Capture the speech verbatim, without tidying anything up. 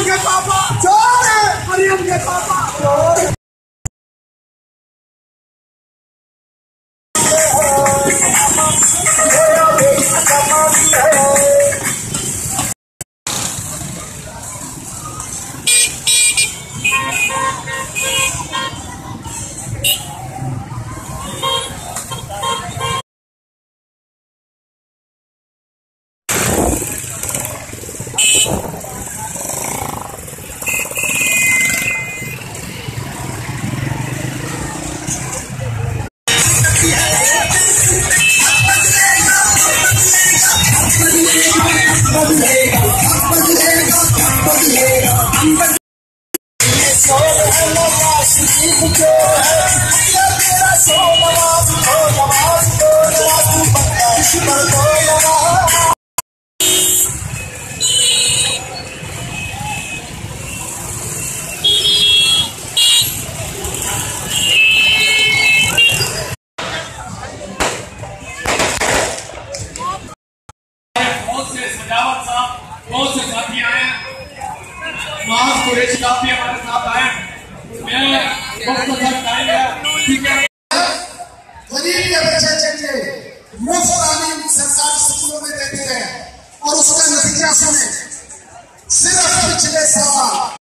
मरियम के पापा चोर है, मरियम के पापा चोर। बहुत से साथी आए हैं, महाज कुरैशी काफी हमारे साथ आए। मैं वक्त तक आएंगे, ठीक है। गरीब के बच्चे चलिए मुफ्त तालीम सरकारी स्कूलों में देते हैं और उसका नतीजा सुने। सिर्फ पिछले साल